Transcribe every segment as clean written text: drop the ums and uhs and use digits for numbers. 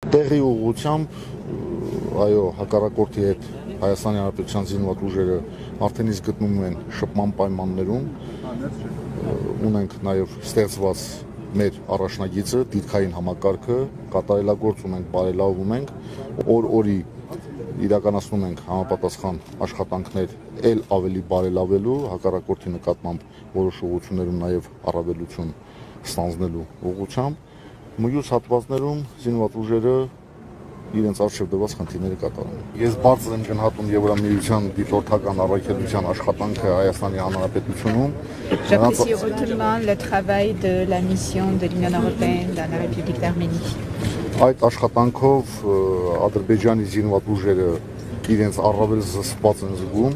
Տեղի ուղղությամբ այո, հակառակորդի հետ Հայաստանի Հանրապետության զինված ուժերը արդեն իսկ գտնվում են շփման պայմաններում, ունենք նաև ստեղծված մեր առաջնագիծը, դիրքային համակարգը, կատարելագործում ենք, բարելավում ենք, օր-օրի իրականացնում ենք համապատասխան աշխատանքներ էլ ավելի բարելավելու, հակառակորդի նկատմամբ որոշ ուղղություններում նաև առավելություն ստանձնելու ուղղությամբ, մյուս հատվածներում զինված ուժերը իրենց արժև դրված խնդիրները կատարում։ Ես բարձր եմ գնահատում Եվրամիության դիտորդական առաքելության աշխատանքը Հայաստանի Հանրապետությունում։ J'apprécie hautement le travail de la mission de l'Union européenne dans la République d'Arménie. Այդ աշխատանքով Ադրբեջանի զինված ուժերը իրենց առավել զսպված են զգում։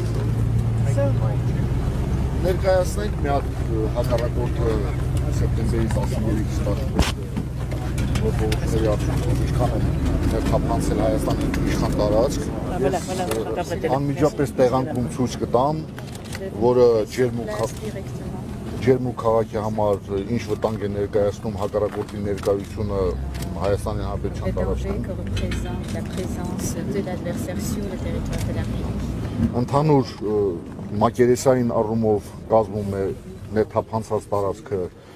Ներկայացնենք մի հատ հակառակորդը սեպտեմբերի 13-ից ստացվում ինչքան են ներթափանցել Հայաստանի իշխան տարածք, անմիջապես տեղանքում ցույց կտամ, որը ջերմուկ քաղաքի համար ինչ վտանգ է ներկայացնում հակառակորդի ներկայությունը Հայաստանի Հանրապետության տարածքում։ Ընդհանուր մակերեսային առումով կազմում է ներթափանցած տարածքը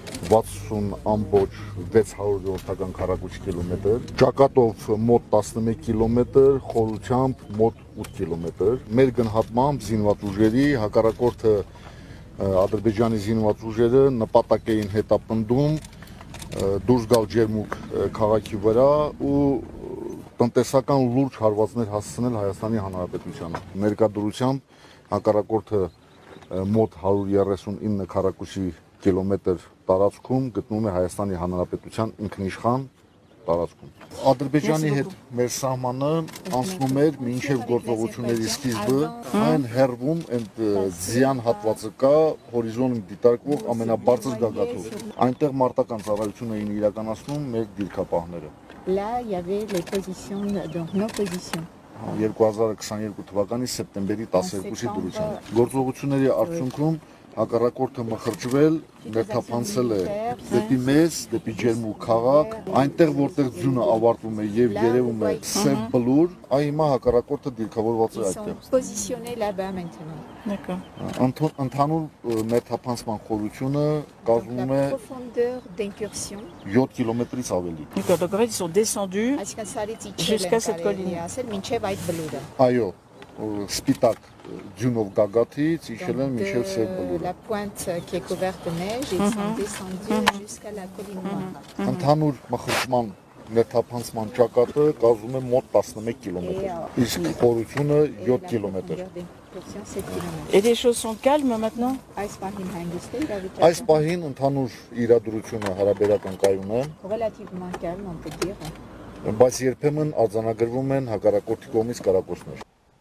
60.600 քառակուսի կիլոմետր, ճակատով մոտ 11 կիլոմետր, խորությամբ մոտ 8 կիլոմետր։ Մեր գնահատմամբ զինված ուժերի հակառակորդը Ադրբեջանի զինված ուժերը նպատակ էին հետապնդում դուրս գալ ջերմուկ քաղաքի վրա ու տնտեսական լուրջ հարվածներ հասցնել Հայաստանի Հանրապետությանը։ Ներկայությամբ հակառակորդը մոտ 139 քառակուսի կիլոմետր տարածքում գտնվում է Հայաստանի Հանրապետության ինքնիշխան տարածքում։ Ադրբեջանի հետ մեր սահմանը անցնում էր մինչև գործողությունների սկիզբը, այն հեռվում այդ ձյան հատվածը կա, հորիզոնում դիտարկվող ամենաբարձր գագաթով։ Այնտեղ մարտական ծառայություն էին իրականացնում մեր դիրքապահները։ Là, il y avait les positions, donc nos positions. 2022 թվականի սեպտեմբերի 12-ի դրությամբ։ Գործողությունների արդյունքում հակառակորդը մխրճվել, ներթափանցել է դեպի մեզ, դեպի ջերմուկ քաղաք, այնտեղ որտեղ ձյունը ավարտվում է եւ երևում է սև բլուր, այ հիմա հակառակորդը դիրքավորված է այդտեղ։ Ընդհանուր ներթափանցման խորությունը կազմում է 7 կիլոմետրից ավելի։ Ils sont descendus jusqu'à cette colline. Այո, սպիտակ ձյունով գագաթից իջել են մինչև սև բլուրը։ La pointe qui est couverte de neige, ils sont descendus jusqu'à la colline noire. Ընդհանուր մխրճման ներթափանցման ճակատը կազմում է մոտ 11 կիլոմետր, իսկ խորությունը 7 կիլոմետր։ Et les choses sont calmes maintenant? Այս պահին ընդհանուր իրադրությունը հարաբերական կայուն է, Relativement calme, on peut dire. բայց երբեմն արձանագրվում են հակառակորդի կողմից կարակոսներ։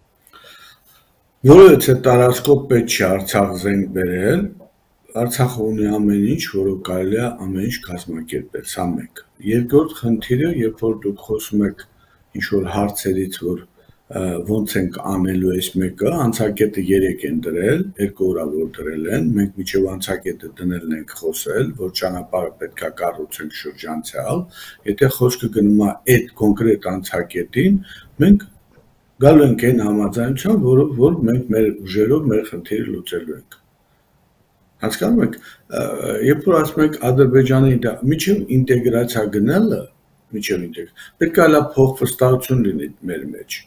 Որովհետև տարածքով պետք չէ Արցախ զենք բերել, Արցախը ունի ամեն ինչ, որով կարելի է ամեն ինչ կազմակերպել, սա մեկ։ Երկրորդ խնդիրը, երբ որ դուք խոսում եք ինչ-որ հարցերից, որ ոնց ենք անելու այս մեկը, անցակետը 3 են դրել, 2 օրավոր դրել են, մենք միջև անցակետը դնելն ենք խոսել, որ ճանապարհը պետք է կառուցենք շրջանցյալ, եթե խոսքը գնում է այդ կոնկրետ անցակետին, մենք գալու ենք այն համաձայնության, որ մենք մեր ուժերով մեր խնդիրը լուծելու ենք։ Հասկանում եք, երբ որ ասում ենք Ադրբեջանի միջև ինտեգրացիա գնալը, պետք է լավ փոխվստահություն լինի մեր մեջ։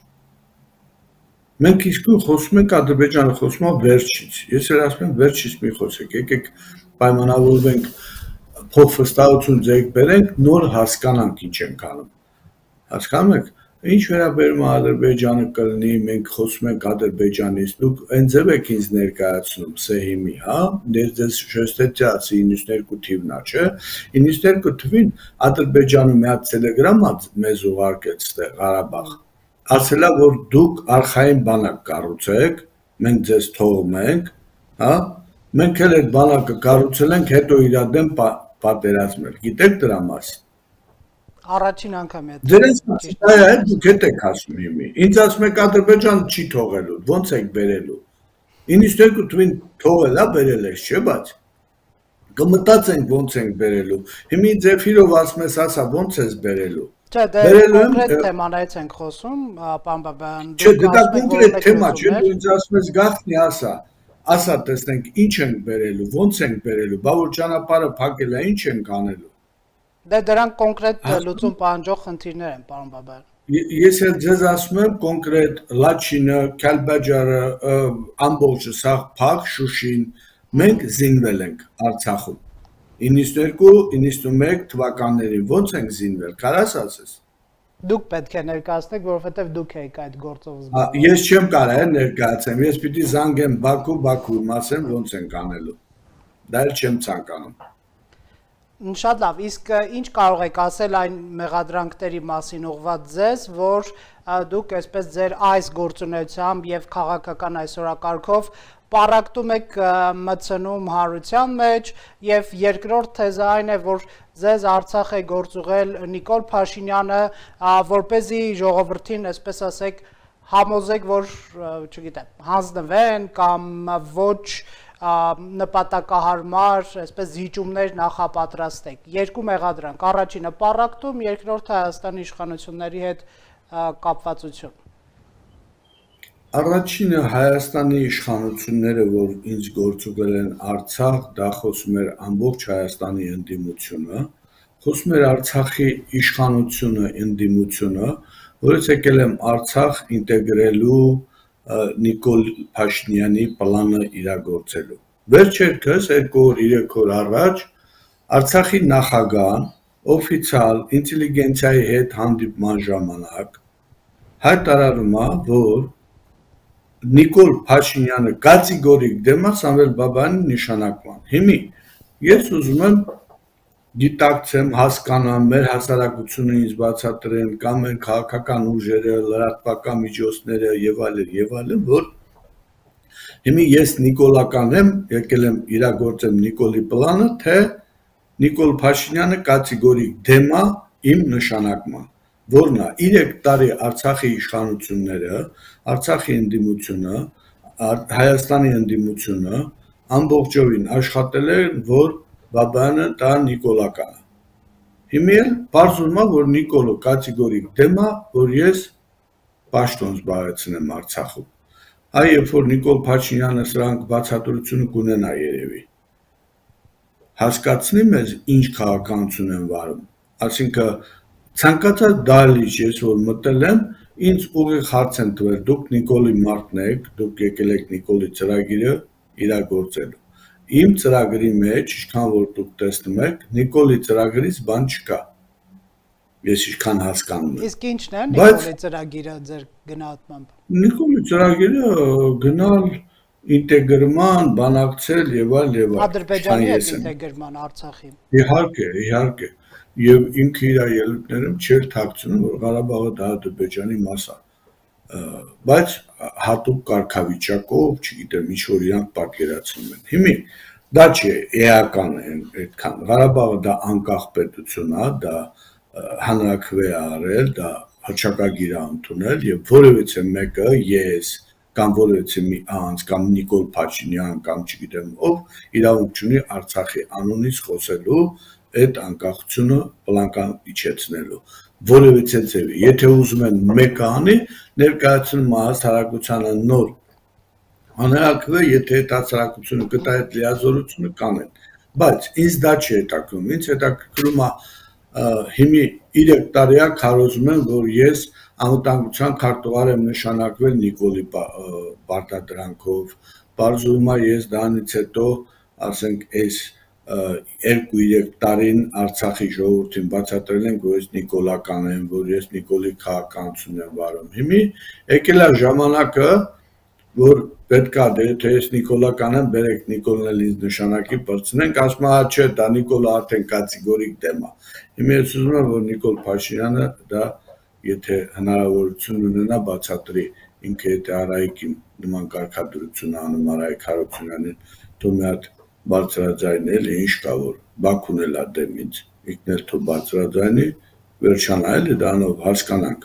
Մենք իսկույն խոսում ենք Ադրբեջանը խոսում է վերջից։ Ես էլ ասում եմ վերջից մի խոսեք, եկեք պայմանավորվենք փոխվստահություն ձեռք բերենք, նոր հասկանանք ինչ ենք անում։ Հասկանում եք, ինչ վերաբերում է Ադրբեջանը կլինի, մենք խոսում ենք Ադրբեջանից, դուք այն ձև եք ինձ ներկայացնում Սեհիմի, հա, դες շեստեցիացի 92 թիվն է, չէ։ 92 թվին Ադրբեջանը մի հատ տելեգրամ մեզ ուղարկեց ստեղ Ղարաբաղ։ Ասել է, որ դուք արխային բանակ կառուցեք, մենք ձեզ թողում ենք, հա, մենք էլ այդ բանակը կառուցել ենք, հետո իրա դեմ պատերազմել։ Գիտեք դրա մասին։ Առաջին անգամ է։ Ձերից այո, դուք եք ասում իմի։ Ինձ ասում եք Ադրբեջանը չի թողելու, ո՞նց եք բերելու։ 92 թվին թողել է, բերել եք, չէ՞ բայց։ Կմտածենք ոնց ենք բերելու։ Հիմա Ձեֆիրով ասում ես, ասա ոնց ես բերելու։ Չէ, դե կոնկրետ թեմաներից ենք խոսում, պարոն Բաբայան։ Չէ, դա կոնկրետ թեմա չէ, դու ինձ ասում ես գաղտնի ասա տեսնենք ինչ ենք բերելու, ոնց ենք բերելու, բա որ ճանապարհը փակել է, ինչ ենք անելու։ Դե դրանք կոնկրետ լուծում պահանջող խնդիրներ են, պարոն Բաբայան։ Ես էլ ձեզ ասում եմ կոնկրետ Լաչինը, Քալբաջարը, ամբողջը սա փակ Շուշին, մենք զինվել ենք Արցախում։ 92-91 թվականներին ոնց ենք զինվել, կարաս ասես։ Դուք պետք է ներկայացնեք, որովհետև դուք եք այդ գործով զբաղվում։ Ես չեմ կարող ներկայացեմ, ես պիտի զանգեմ Բաքու, ասեմ ոնց ենք անելու։ Դա էլ չեմ ցանկանում։ Շատ լավ, իսկ ինչ կարող եք ասել այն մեղադրանքների մասին ուղղված ձեզ, որ դուք այսպես ձեր այս գործունեությամբ եւ քաղաքական այսօրակարգով պարակտում եք մտցնում հարության մեջ եւ երկրորդ թեզը այն է, որ ձեզ Արցախ է գործուղել Նիկոլ Փաշինյանը, որպեսզի ժողովրդին, այսպես ասեք, համոզեք, որ, չգիտեմ, հանձնվեն կամ ոչ նպատակահարմար, այսպես զիջումներ նախապատրաստեք։ Երկու մեղադրանք, առաջինը պարակտում, երկրորդը Հայաստանի իշխանությունների հետ կապվածություն։ Առաջինը Հայաստանի իշխանությունները, որ ինձ գործուղել են Արցախ, դա խոսում էր ամբողջ Հայաստանի ընդդիմությունը, խոսում էր Արցախի իշխանությունը, ընդդիմությունը, որից եկել եմ Արցախ ինտեգրելու Նիկոլ Փաշինյանի պլանը իրագործելու։ Վերջերքս 2 օր 3 օր առաջ Արցախի նախագահան օֆիցիալ ինտելիգենցիայի հետ հանդիպման ժամանակ հայտարարում է, որ Նիկոլ Փաշինյանը կատեգորիկ դեմ է Սամվել Բաբայանի նշանակման։ Հիմա ես ուզում եմ գիտակցեմ, հասկանամ, մեր հասարակությունը ինձ բացատրեն, կամ են քաղաքական ուժերը, լրատվական միջոցները եւ այլն, որ հիմա ես նիկոլական եմ, եկել եմ իրագործեմ Նիկոլի պլանը, թե Նիկոլ Փաշինյանը կատեգորիկ դեմ է իմ նշանակման, որն է 3 տարի Արցախի իշխանությունները, Արցախի ընդդիմությունը, Հայաստանի ընդդիմությունը ամբողջովին աշխատել են, որ Բաբայանը դա նիկոլական է։ Հիմա էլ բարձրում է, որ Նիկոլը կատեգորիկ դեմ է, որ ես պաշտոն զբաղեցնեմ Արցախում։ Այ երբ որ Նիկոլ Փաշինյանը սրանք բացատրությունը կունենա երևի։ Հասկացնի մեզ ինչ քաղաքականություն են վարում։ Այսինքն ցանկացած դահլիճ ես որ մտել եմ, ինձ ուղիղ հարց են տվել, դուք Նիկոլի մարդն եք, դուք եկել եք Նիկոլի ծրագիրը իրագործելու։ Իմ ծրագրի մեջ, ինչքան որ դուք տեսնում եք, Նիկոլի ծրագրից բան չկա։ Ես ինչքան հասկանում եմ։ Իսկ ի՞նչն է Նիկոլի ծրագիրը ձեր գնահատմամբ։ Նիկոլի ծրագիրը գնալ ինտեգրման, բանակցել եւ այլ եւ այլ։ Ադրբեջանի հետ ինտեգրման Արցախի։ Իհարկե։ Եվ ինքը իր ելույթներում չէր թաքցնում, որ Ղարաբաղը դա Ադրբեջանի մաս է։ Բայց հատուկ կարգավիճակով, չգիտեմ, ինչ որ իրանք պատկերացնում են։ Հիմա դա չէ, էական է այդքան։ Ղարաբաղը դա անկախ պետություն է, դա հանրաքվե է արել, դա հռչակագիր է ընդունել եւ որևէ մեկը ես կամ որևէ մի անձ կամ Նիկոլ Փաշինյան կամ չգիտեմ ով իրավունք չունի Արցախի անունից խոսելու այդ անկախությունը պլանկան իջեցնելու որևէ ձևի եթե ուզում են մեկը անի ներկայացնում հասարակությանը նոր հանրաքվե եթե այդ հասարակությունը կտա այդ լիազորությունը կանեն բայց ինձ դա չի հետաքրքրում ինձ հետաքրքրում է հիմի 3 տարի է քարոզում եմ որ ես անվտանգության քարտուղար եմ նշանակվել Նիկոլի պարտադրանքով բարձրում է ես դրանից հետո ասենք այս 2-3 տարին Արցախի ժողովրդին բացատրել են որ ես նիկոլական եմ որ ես Նիկոլի քաղաքականություն եմ վարում հիմի եկել է ժամանակը որ պետք է թե ես նիկոլական եմ բերեք Նիկոլն էլ ինձ նշանակի բրցնենք ասում է չէ դա Նիկոլը արդեն կատեգորիկ դեմ է հիմա ես ուզում եմ որ Նիկոլ Փաշինյանը դա եթե հնարավորություն ունենա բացատրի ինքը եթե Արայիկին նման կարգադրություն անում Արայիկ Հարությունյանին թող մի հատ բարձրաձայնել ինչ կա որ Բաքուն էլ է դեմ ինձ ինքն էլ թող բարձրաձայնի վերջանա էլի դրանով հասկանանք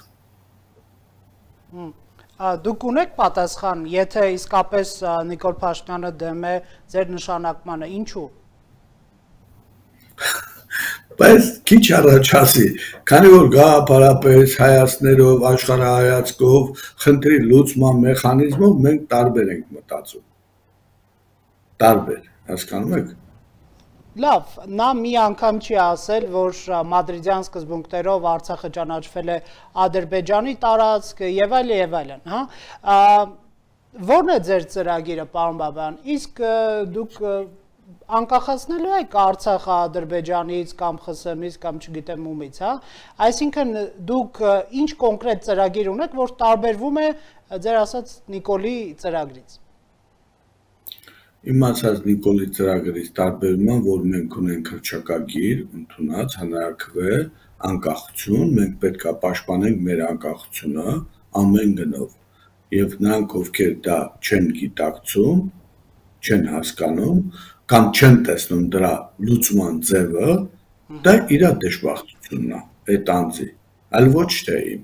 Դուք ունեք պատասխան եթե իսկապես Նիկոլ Փաշինյանը դեմ է ձեր նշանակմանը ինչու Բայց քիչ առաջ ասի, քանի որ գաղափարապես հայացքներով, աշխարհայացքով, խնդրի լուծման մեխանիզմով մենք տարբեր ենք մտածում։ Տարբեր, հասկանում եք։ Լավ, նա մի անգամ չի ասել, որ մադրիդյան սկզբունքներով Արցախը ճանաչվել է Ադրբեջանի տարածք եւ այլն, հա։ Որն է ձեր ծրագիրը, պարոն Բաբայան։ Իսկ դուք անկախացնելու եք Արցախը Ադրբեջանից կամ ԽՍՀՄ-ից կամ չգիտեմ ումից, հա։ Այսինքն դուք ինչ կոնկրետ ծրագիր ունեք, որ տարբերվում է ձեր ասած Նիկոլի ծրագրից։ Իմ ասած Նիկոլի ծրագրից տարբերում է, որ մենք ունենք հռչակագիր, ընդունած, հանրաքվե, անկախություն, մենք պետք է պաշտպանենք մեր անկախությունը ամեն գնով։ Եվ նրանք, ովքեր դա չեն գիտակցում, չեն հասկանում, կամ չեն տեսնում դրա լուծման ձևը, դա իր դժբախտությունն է, այդ անձի, այլ ոչ թե իմ։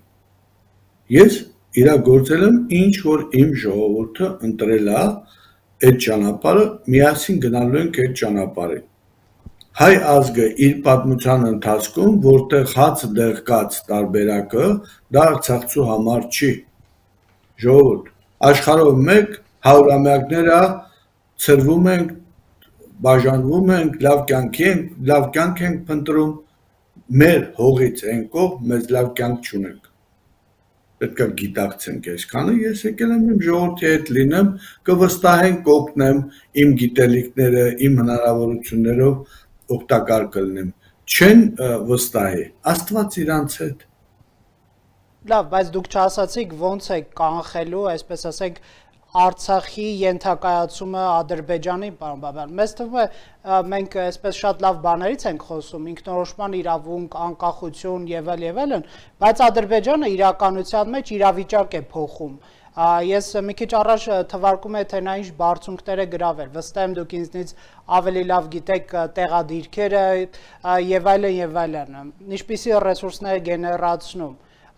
Ես իրագործել եմ ինչ որ իմ ժողովուրդը ընտրել է այդ ճանապարհը, միասին գնալու ենք այդ ճանապարհին։ Հայ ազգը իր պատմության ընթացքում, որտեղ հացը դեղկած տարբերակը, դա արցախցու համար չի։ Ժողովուրդ, աշխարհով մեկ հարյուրամյակները ծրվում ենք, բաժանվում ենք, լավ կյանք ենք փնտրում, մեր հողից են կողմ, մեզ լավ կյանք չունենք։ Պետք է գիտակցենք այսքանը, ես եկել եմ իմ ժողովրդի հետ լինեմ, կվստահենք, կօգնեմ իմ գիտելիքները, իմ հնարավորություններով օգտակար կլինեմ։ Չեն վստահի, Աստված իրանց հետ։ Լավ, բայց դուք չասացիք ոնց է կանխելու, այսպես ասենք, Արցախի ենթակայացումը Ադրբեջանի, պարոն Բաբայան։ Մեզ թվում է մենք այսպես շատ լավ բաներից ենք խոսում, ինքնորոշման իրավունք, անկախություն եւ այլն, բայց Ադրբեջանը իրականության մեջ իրավիճակ է փոխում։ Ես մի քիչ առաջ թվարկում եմ, թե նա ինչ բարձունքներ է գրավել։ Վստահ եմ դուք ինձնից ավելի լավ գիտեք տեղադիրքերը եւ այլն։ Ինչպիսի ռեսուրսներ գեներացնում։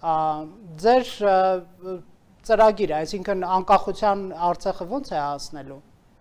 Ձեր ծրագիրը, այսինքն անկախության Արցախը ոնց է հասնելու։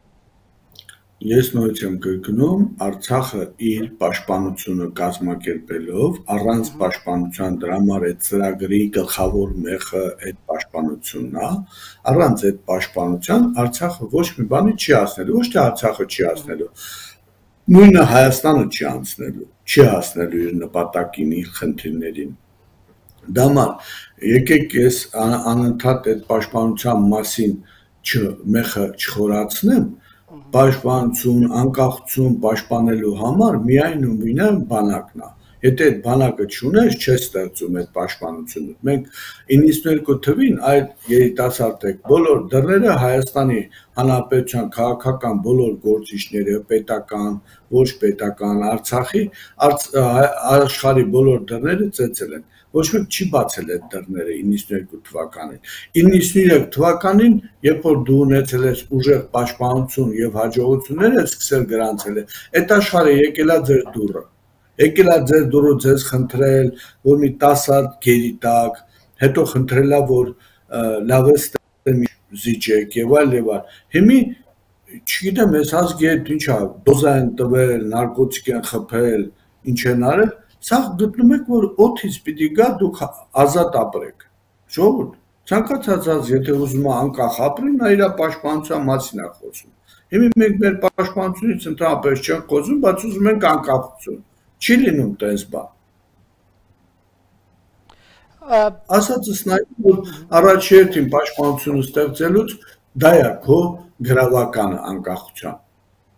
Ես նույնիսկ եմ կրկնում, Արցախը իր պաշտպանությունը կազմակերպելով, առանց պաշտպանության դրա համար այդ ծրագրի գլխավոր մեխը այդ պաշտպանությունն է, առանց այդ պաշտպանության Արցախը ոչ մի բանի չի հասնելու, ոչ թե Արցախը չի հասնելու, նույնը Հայաստանը չի անցնելու, չի հասնելու իր նպատակին, իր խնդիրներին։ Դամար, եկեք ես անընդհատ այդ պաշտպանության մասին մեխը չխորացնեմ, պաշտպանություն, անկախություն պաշտպանելու համար միայն ու միայն բանակն է։ Եթե այդ բանակը չունես, չես ստեղծում այդ պաշտպանությունը։ Մենք 92 թվին այդ երիտասարդ եք, բոլոր դռները Հայաստանի Հանրապետության քաղաքական բոլոր գործիչները, պետական, ոչ պետական, Արցախի, աշխարհի բոլոր դռները ծեծել են։ Ոչ մեկ չի բացել այդ դռները 92 թվականին։ 93 թվականին, երբ որ դու ունեցել ես ուժեղ պաշտպանություն եւ հաջողություններ ես սկսել գրանցել, այդ աշխարհը եկել է ձեր դուռը։ Եկել է ձեր դուռը ձեզ խնդրել, որ մի 10 հատ գերի տակ, հետո խնդրելա, որ լավ է ստեմ զիջեք եւ այլ։ Հիմի չգիտեմ, ես ազգի հետ ինչա, դոզա են տվել, նարկոտիկ են խփել, ինչ են արել։ Սա գտնում եք, որ օդից պիտի գա, դուք ազատ ապրեք։ Ժողովուրդ, ցանկացած ազգ, եթե ուզում է անկախ ապրի, նա իր պաշտպանության մասին է խոսում։ Հիմա մենք մեր պաշտպանությունից ընդհանրապես չենք խոսում, բայց ուզում ենք անկախություն։ Չի լինում տես բան։ Ասածս նայում, որ առաջի հերթին պաշտպանությունը ստեղծելուց դա է քո գրավականը անկախության։